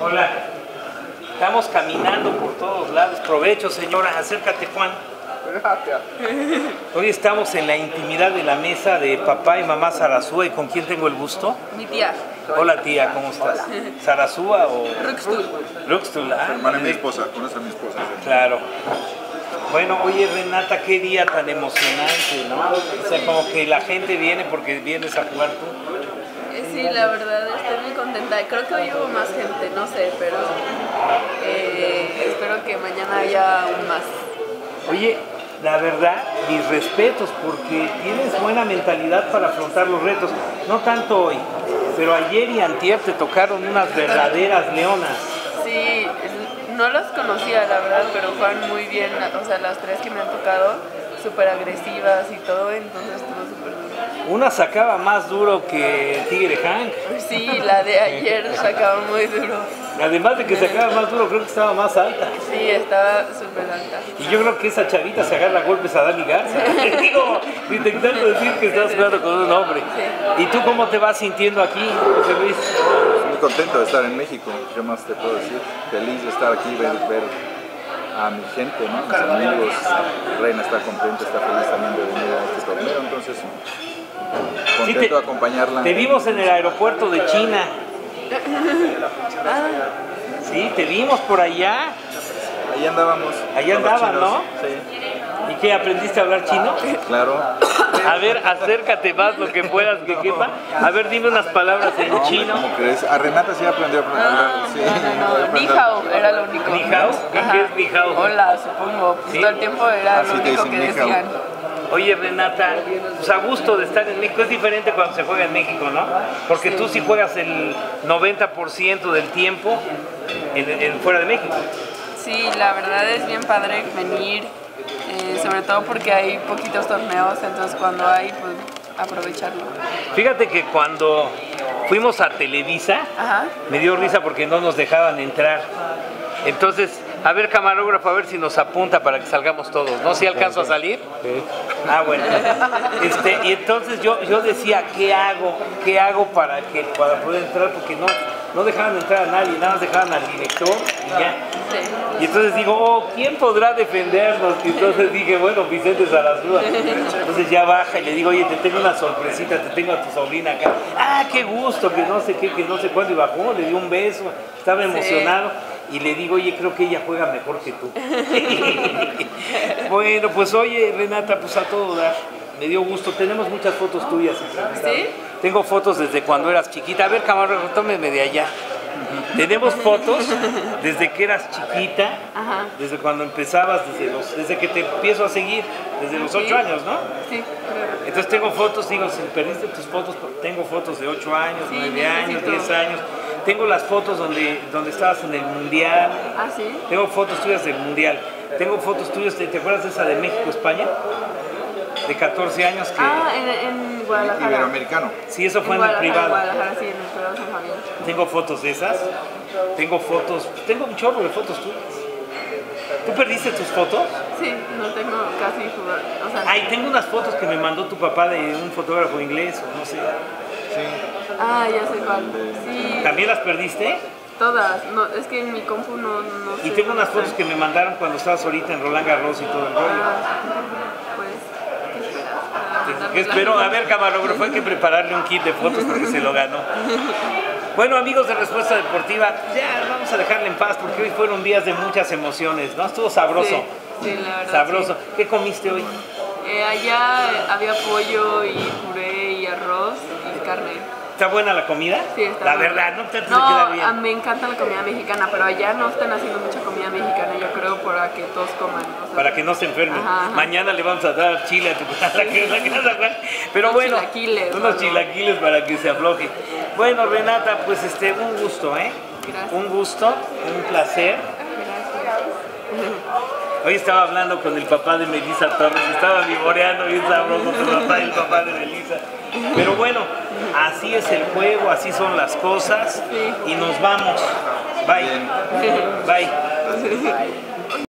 Hola. Estamos caminando por todos lados. Provecho, señora. Acércate, Juan. Gracias. Hoy estamos en la intimidad de la mesa de papá y mamá Sarasúa. ¿Y con quién tengo el gusto? Mi tía. Hola, tía, ¿cómo estás? ¿Sarasúa o...? Ruxtul. Ruxtul, ah. Hermana de mi esposa, conoce a mi esposa. Claro. Bueno, oye, Renata, qué día tan emocionante, ¿no? O sea, como que la gente viene porque vienes a jugar tú. Sí, la verdad estoy muy contenta. Creo que hoy hubo más gente, no sé, pero espero que mañana haya aún más. Oye, la verdad, mis respetos, porque tienes buena mentalidad para afrontar los retos. No tanto hoy, pero ayer y antier te tocaron unas verdaderas leonas. Sí, no las conocía, la verdad, pero juegan muy bien. O sea, las tres que me han tocado, súper agresivas y todo, entonces estuvo súper duro. Una sacaba más duro que Tigre Hank. Sí, la de ayer sacaba muy duro. Además de que sacaba más duro, creo que estaba más alta. Sí, estaba súper alta. Y yo creo que esa chavita se agarra a golpes a Dani Garza. Digo, intentando decir que estás jugando con un hombre. Sí. ¿Y tú cómo te vas sintiendo aquí, José Luis? Muy contento de estar en México. ¿Qué más te puedo decir? Feliz de estar aquí, ver a mi gente, ¿no? Mis amigos. Reina está contenta, está feliz también de venir a este torneo. Entonces, contento de acompañarla. Te vimos en el aeropuerto de China. Sí, te vimos por allá. Ahí andábamos. Allá con los andaban, chinos. ¿no? Sí. ¿Y qué, aprendiste a hablar chino? Claro. A ver, acércate más lo que puedas que quepa. A ver, dime unas palabras en chino. ¿Cómo crees? A Renata sí aprendió a hablar. Sí, No. Ni hao era lo único. ¿Ni hao? ¿Qué es ni hao? Hola, supongo. Pues ¿Sí? todo el tiempo era Así lo te único dicen, que ni hao. decían. Oye, Renata, pues a gusto de estar en México. Es diferente cuando se juega en México, ¿no? Porque tú sí juegas el 90% del tiempo fuera de México. Sí, la verdad es bien padre venir, sobre todo porque hay poquitos torneos, entonces cuando hay, pues aprovecharlo. Fíjate que cuando fuimos a Televisa, Ajá. me dio risa porque no nos dejaban entrar. Entonces, a ver, camarógrafo, a ver si nos apunta para que salgamos todos, ¿no? ¿Si alcanzo a salir? Sí. Ah, bueno. Y entonces yo decía, ¿qué hago para poder entrar? Porque no dejaban entrar a nadie, nada más dejaban al director y ya. Sí. Y entonces digo, ¿quién podrá defendernos? Y entonces dije, bueno, Vicente Sarasúa. Entonces ya baja y le digo, oye, te tengo una sorpresita, te tengo a tu sobrina acá. Ah, qué gusto, que no sé qué, que no sé cuándo. Y bajó, le dio un beso, estaba emocionado. Y le digo, oye, creo que ella juega mejor que tú. Bueno, pues oye, Renata, pues a todo dar. Me dio gusto. Tenemos muchas fotos tuyas. ¿Sí? Tengo fotos desde cuando eras chiquita. A ver, camarógrafo, tómeme de allá. Tenemos fotos desde que eras chiquita, Ajá. desde cuando empezabas, desde que te empiezo a seguir, desde los 8 años, ¿no? Sí, creo. Entonces tengo fotos, digo, si perdiste tus fotos, tengo fotos de 8 años, Sí, 9 años, necesito. 10 años. Tengo las fotos donde estabas en el Mundial. ¿Ah, sí? Tengo fotos tuyas del Mundial. Tengo fotos tuyas, ¿te acuerdas de esa de México-España? De 14 años que... Ah, en Guadalajara. Iberoamericano. Sí, eso fue en el privado. Guadalajara, sí, en el privado San Fabián. Tengo fotos de esas. Tengo un chorro de fotos tuyas. ¿Tú perdiste tus fotos? Sí, no tengo casi jugar. O sea, Ay, tengo unas fotos que me mandó tu papá de un fotógrafo inglés o no sé. Sí. ya sé cuál. Sí, ¿También las perdiste? todas. No, es que en mi compu no Y sé tengo unas cómo fotos están. que me mandaron cuando estabas ahorita en Roland Garros y todo el rollo. Pues, ¿qué esperas? ¿Qué espero? A ver, camarógrafo, hay que prepararle un kit de fotos porque se lo ganó. Bueno, amigos de Respuesta Deportiva, ya vamos a dejarle en paz porque hoy fueron días de muchas emociones, ¿no? Estuvo sabroso. Sí, la verdad. Sabroso. Sí. ¿Qué comiste hoy? Allá había pollo y puré y arroz y carne. ¿Está buena la comida? Sí, está La buena. verdad, no trates de quedar bien. Me encanta la comida mexicana, pero allá no están haciendo mucha comida mexicana, yo creo, para que todos coman. O sea, Para que no se enfermen. Ajá. Mañana le vamos a dar chile a tu casa. Pero Unos bueno, chilaquiles, unos ¿no? chilaquiles para que se afloje. Bueno, Renata, pues un gusto, ¿eh? Gracias. Un gusto, un placer. Hoy estaba hablando con el papá de Melissa Torres, estaba vivoreando bien sabroso con el papá y el papá de Melissa. Pero bueno, así es el juego, así son las cosas y nos vamos. Bye. Bye.